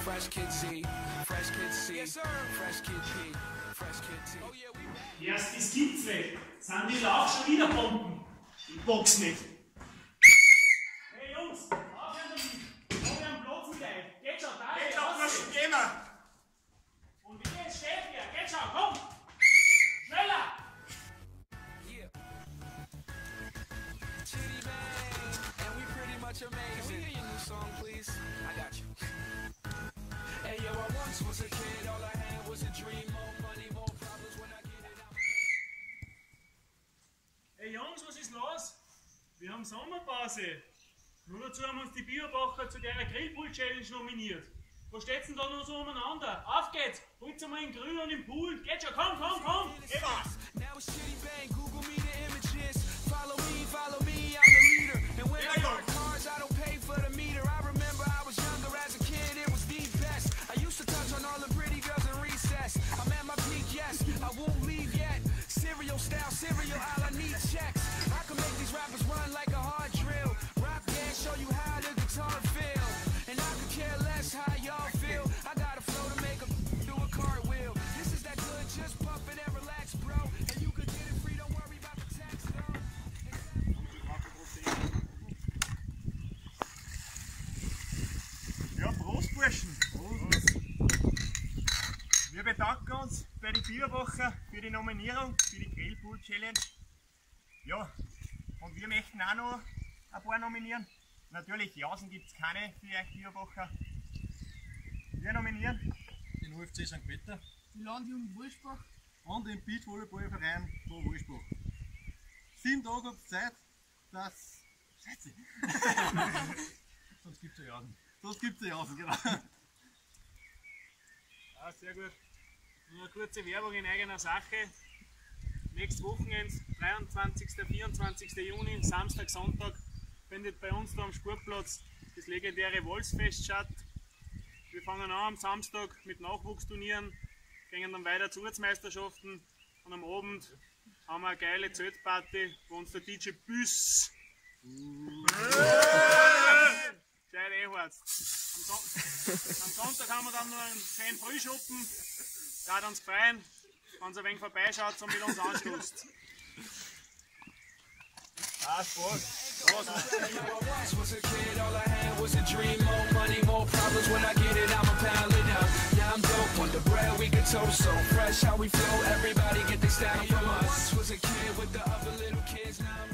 Fresh Kid Z, Fresh Kid C, yes, sir. Fresh Kid P, Fresh Kid T. Oh, yeah, we Erst die Skits weg. Sind die auch schon wieder Bomben? Ich box nicht. Hey Jungs, aufhören damit. Hab ich am Platz mit euch. Geht schon, da geht schon, was gehen wir. Und wie geht's, steht hier? Geht schon, komm. Schneller. Yeah. Chitty bang, and we pretty much amazing. Can we hear your new song, please? I got you. Hey yo, I once was a kid, all I had was a dream. More money, more problems when I get it out. Hey Jungs, was ist los? Wir haben Sommerpause. Nur dazu haben uns die Bierbacher zu der Grillpool-Challenge nominiert. Wo steht's denn da noch so umeinander? Auf geht's! Holt's mal in Grün und im Pool! Geht schon, komm, komm, komm! Geh mal! Now it's Chitty bang, Google me the images. Follow me, I'm the leader. And when I got cars, I don't pay for the meter. I remember I was younger as a kid, it was the best. I used to touch on all the pretty girls in recess. I'm at my peak, yes, I won't leave yet. Cereal style, cereal, all I need checks. I can make these rappers run like a hard drill. Rap dance, show you how the guitar feel. And I could care less how y'all feel. I got a flow to make a do a cartwheel. This is that good, just pump it and relax, bro. And you could get it free, don't worry about the tax, though. Ja, Prost, Burschen! Prost. Wir bedanken uns bei den Bierbacher für die Nominierung für die Grillpool Challenge. Ja, und wir möchten auch noch ein paar nominieren. Natürlich, Jausen gibt es keine für euch Bierbacher. Wir nominieren Den UFC St. Peter Die Landjugend Wolfsbach. und den Beachvolleyballverein von Wolfsbach. 7 Tage habt ihr Zeit, dass. Scheiße! Sonst gibt es ja Jausen. Sonst gibt es ja Jausen, genau. Ja, sehr gut. Nur eine kurze Werbung in eigener Sache. Nächstes Wochenende, 23. 24. Juni, Samstag, Sonntag, findet bei uns da am Sportplatz das legendäre Wolfsfest statt. Wir fangen an am Samstag mit Nachwuchsturnieren, gehen dann weiter zu Ortsmeisterschaften und am Abend haben wir eine geile Zeltparty, wo uns der DJ Büss gescheit einheizt. Am Sonntag haben wir dann noch einen schönen Frühschuppen, da hat uns freuen, wenn ihr ein wenig vorbeischaut und mit uns anschließt. Ah, Spaß! I was a kid, all I had was a dream. More money, more problems. When I get it, I'ma pound it out. Yeah, I'm dope on the bread, we can toast so fresh how we flow. Everybody get this down from us. Was a kid with the other little kids, now I'm